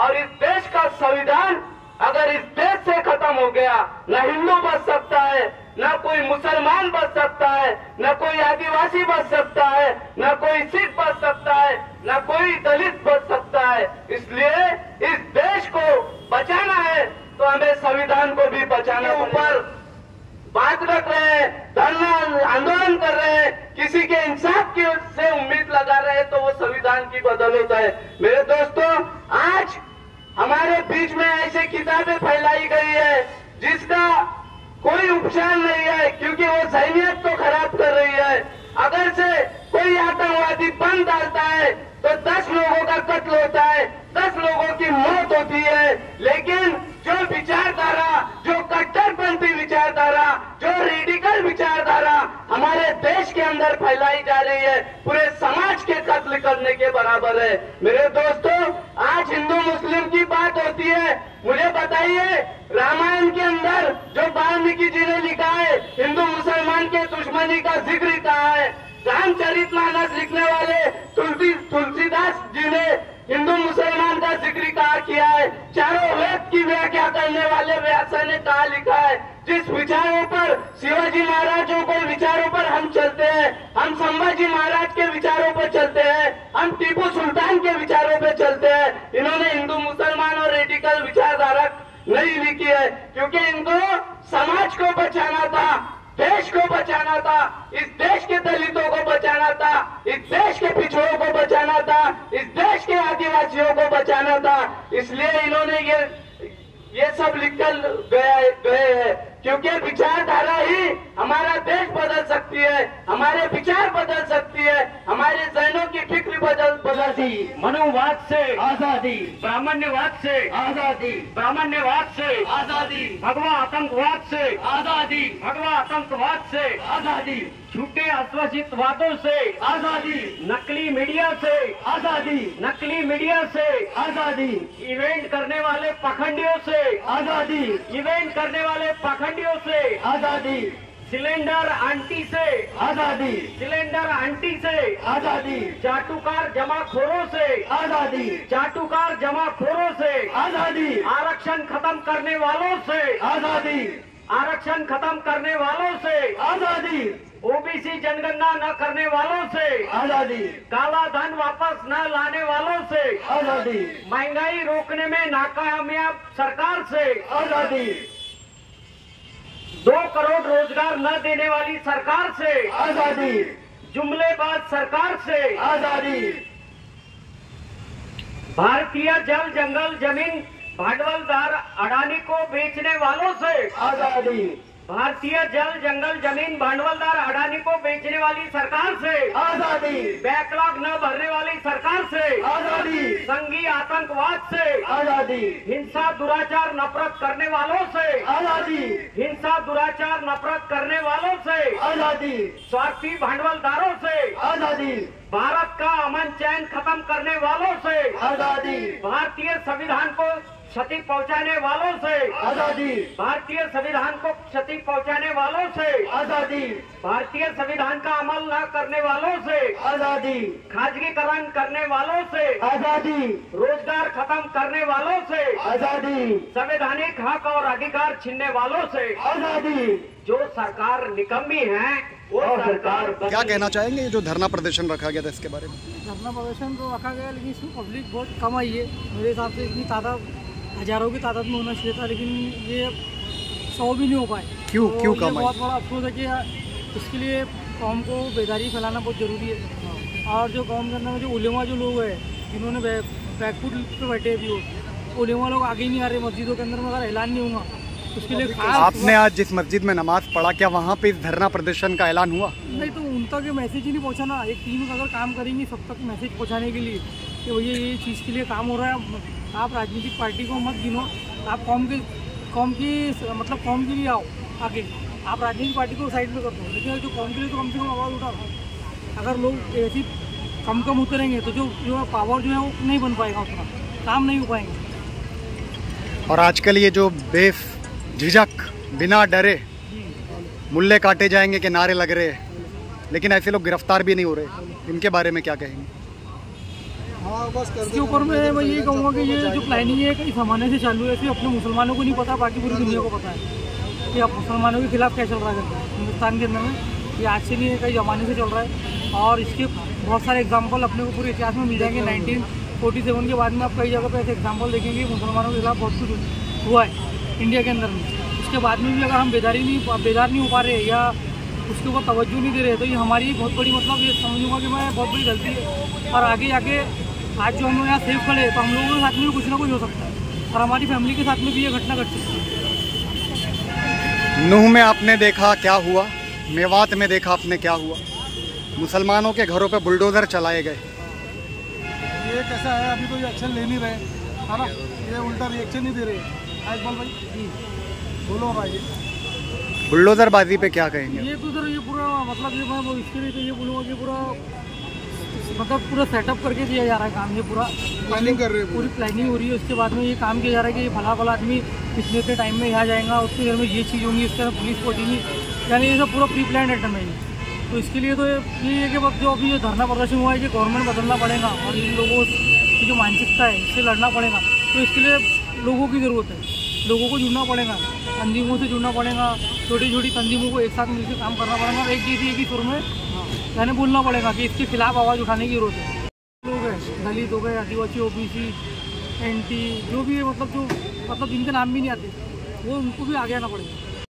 और इस देश का संविधान अगर इस देश से खत्म हो गया, न हिंदू बच सकता है, न कोई मुसलमान बच सकता है, न कोई आदिवासी बच सकता है, न कोई सिख बच सकता है, न कोई दलित बच सकता है। इसलिए इस देश को बचाना है तो हमें संविधान को भी बचाना। ऊपर बात रख रहे हैं, धरना आंदोलन कर रहे हैं, किसी के इंसाफ की से उम्मीद लगा रहे हैं तो वो संविधान की बदौलत है। मेरे दोस्तों, आज हमारे बीच में ऐसे किताबें फैलाई गई है जिसका कोई उपचार नहीं है, क्योंकि वो जहनीयत को खराब कर रही है। अगर से कोई आतंकवादी बम डालता है तो 10 लोगों का कत्ल होता है, 10 लोगों की मौत होती है। लेकिन जो विचारधारा, जो कट्टरपंथी विचारधारा, जो रेडिकल विचारधारा हमारे देश के अंदर फैलाई जा रही है, पूरे समाज के कत्ल करने के बराबर है। मेरे दोस्तों, आज हिंदू मुस्लिम की बात होती है, मुझे बताइए रामायण के अंदर जो वाल्मीकि जी ने लिखा है, हिंदू मुसलमान के दुश्मनी का जिक्र कहा है। रामचरितमानस लिखने वाले तुलसीदास जी ने हिंदू मुसलमान का जिक्र कहा किया है। चारों वेद की व्याख्या करने वाले व्यास ने कहा लिखा है। जिस विचारों पर शिवाजी महाराजों के विचारों पर हम चलते हैं, हम संभाजी महाराज के विचारों पर चलते हैं, हम टीपू सुल्तान के विचारों पर चलते हैं। इन्होंने हिंदू मुसलमान और रेडिकल विचारधारा नहीं लिखी है, क्योंकि इनको समाज को बचाना था, देश को बचाना था, इस देश के दलितों को बचाना था, इस देश के पिछड़ों को बचाना था, इस देश के आदिवासियों को बचाना था। इसलिए इन्होंने ये सब लिख कर गए हैं, क्योंकि विचारधारा ही हमारा देश बदल सकती है, हमारे विचार बदल सकती है, हमारे जहनों की फिक्र बदलती। मनोवाद से आजादी, ब्राह्मण्यवाद से आजादी, ब्राह्मण्यवाद से आजादी, भगवा आतंकवाद से आजादी, भगवा आतंकवाद से आजादी, झूठे आश्वासित वादों से आजादी, नकली मीडिया से आजादी, नकली मीडिया से आजादी, इवेंट करने वाले पाखंडियों से आजादी, इवेंट करने वाले पाखंडियों से आजादी, सिलेंडर आंटी से आजादी, सिलेंडर आंटी से आजादी, चाटुकार जमाखोरों से आजादी, चाटुकार जमाखोरों से आजादी, आरक्षण खत्म करने वालों से आजादी, आरक्षण खत्म करने वालों से आजादी, ओबीसी जनगणना न करने वालों से आजादी, काला धन वापस न लाने वालों से आजादी, महंगाई रोकने में नाकामयाब सरकार से आजादी, 2 करोड़ रोजगार न देने वाली सरकार से आजादी, जुमलेबाज सरकार से आजादी, भारतीय जल जंगल जमीन भांडवलदार अडानी को बेचने वालों से आजादी, भारतीय जल जंगल जमीन भांडवलदार अडानी को बेचने वाली सरकार से आजादी, बैकलॉग न भरने वाली सरकार से आजादी, संघीय आतंकवाद से आजादी, हिंसा दुराचार नफरत करने वालों से आजादी, हिंसा दुराचार नफरत करने वालों से आजादी, स्वार्थी भांडवलदारों से आजादी, भारत का अमन चैन खत्म करने वालों से आजादी, भारतीय संविधान को क्षति पहुंचाने वालों से आजादी, भारतीय संविधान को क्षति पहुंचाने वालों से आजादी, भारतीय संविधान का अमल न करने वालों से आजादी, खाजगीकरण करने वालों से आजादी, रोजगार खत्म करने वालों से आजादी, संवैधानिक हक और अधिकार छीनने वालों से आजादी। जो सरकार निकम्मी है वो सरकार क्या कहना चाहेंगे जो धरना प्रदर्शन रखा गया था इसके बारे में? धरना प्रदर्शन तो रखा गया, लेकिन इसमें पब्लिक बहुत कम आई है। मेरे हिसाब से इतनी तादाद हजारों की तादाद में होना चाहिए था, लेकिन ये 100 भी नहीं हो पाए। क्यों तो क्यों ये कम आई? बहुत बड़ा अफसोस है कि इसके लिए कौम को बेदारी फैलाना बहुत ज़रूरी है। और जो कौम के अंदर जो उलेमा जो लोग हैं जिन्होंने बैकफुट पे बैठे अभी वो उलेमा लोग आगे ही नहीं आ रहे मस्जिदों के अंदर में। अगर ऐलान नहीं होगा उसके लिए आपने आज जिस मस्जिद में नमाज पढ़ा, क्या वहाँ पे इस धरना प्रदर्शन का ऐलान हुआ? नहीं, तो उन तक ये मैसेज ही नहीं पहुँचा ना। एक टीम अगर काम करेंगी सब तक मैसेज पहुँचाने के लिए कि भैया ये चीज़ के लिए काम हो रहा है। आप राजनीतिक पार्टी को मत गिनो, आप कौम की मतलब कौम के लिए आओ आगे। आप राजनीतिक पार्टी को साइड में कर दो, लेकिन जो कौम के लिए तो कम से कम आवाज़ उठाओ। अगर लोग ऐसी कम उतरेंगे तो जो पावर जो है वो नहीं बन पाएगा, उतना काम नहीं हो पाएंगे। और आजकल ये जो बेझिझक बिना डरे मुल्ले काटे जाएंगे के नारे लग रहे हैं, लेकिन ऐसे लोग गिरफ्तार भी नहीं हो रहे, इनके बारे में क्या कहेंगे? हाँ बस कर इसके ऊपर में मैं यही कहूँगा कि ये जो प्लानिंग है कई ज़माने से चालू है, सिर्फ अपने मुसलमानों को नहीं पता, बाकी पूरी दुनिया को पता है कि अब मुसलमानों के खिलाफ क्या चल रहा है हिंदुस्तान के अंदर में। ये आज से नहीं है, कई ज़माने से चल रहा है और इसके बहुत सारे एग्जाम्पल अपने को पूरे इतिहास में मिल जाएंगे। 1947 के बाद में आप कई जगह पे ऐसे एग्जाम्पल देखेंगे मुसलमानों के खिलाफ बहुत कुछ हुआ है इंडिया के अंदर में। उसके बाद में भी अगर हम बेदार नहीं हो पा रहे या उसके ऊपर तवज्जो नहीं दे रहे तो ये हमारी बहुत बड़ी मतलब ये समझूंगा कि मैं बहुत बड़ी गलती है। और आगे जाके आज जो हम लोग यहाँ सेफ खड़े तो हम लोगों के साथ में भी कुछ ना कुछ हो सकता है और हमारी फैमिली के साथ में भी ये घटना घट सकती है। नूह में आपने देखा क्या हुआ, मेवात में देखा आपने क्या हुआ, मुसलमानों के घरों पे बुलडोज़र चलाए गए। ये कैसा है, अभी तो ये एक्शन ले नहीं रहे है ना, ये उल्टा रिएक्शन नहीं दे रहे। आइकबाल भाई बोलो भाई, बुलडोज़रबाजी पे क्या कहेंगे? ये तो सर ये पूरा मतलब ये मैं इसके लिए तो ये बोलूँगा कि पूरा मतलब पूरा सेटअप करके दिया जा रहा है काम। ये पूरा प्लानिंग कर रहे हैं, पूरी प्लानिंग हो रही है। उसके बाद में ये काम किया जा रहा है कि ये भला आदमी इतने इतने टाइम में यहाँ जाएगा, उसके घर में ये चीज़ होंगी, उसके अंदर पुलिस पहुँचेगी, यानी ये सब पूरा प्री प्लान आइटम है। तो इसके लिए तो ये है कि बस जो अभी ये धरना प्रदर्शन हुआ है कि गवर्नमेंट बदलना पड़ेगा और इन लोगों की जो मानसिकता है इससे लड़ना पड़ेगा। तो इसके लिए लोगों की ज़रूरत है, लोगों को जुड़ना पड़ेगा, तंजीमों से जुड़ना पड़ेगा, छोटी छोटी तंजीमों को एक साथ मिलकर काम करना पड़ेगा और एक जैसी एक ही सुर में यानी बोलना पड़ेगा कि इसके खिलाफ आवाज़ उठाने की जरूरत है। लोग हैं दलित हो गए, आदिवासी, ओबीसी, एनटी जो भी है मतलब जो मतलब जिनके नाम भी नहीं आते वो उनको भी आगे आना पड़ेगा।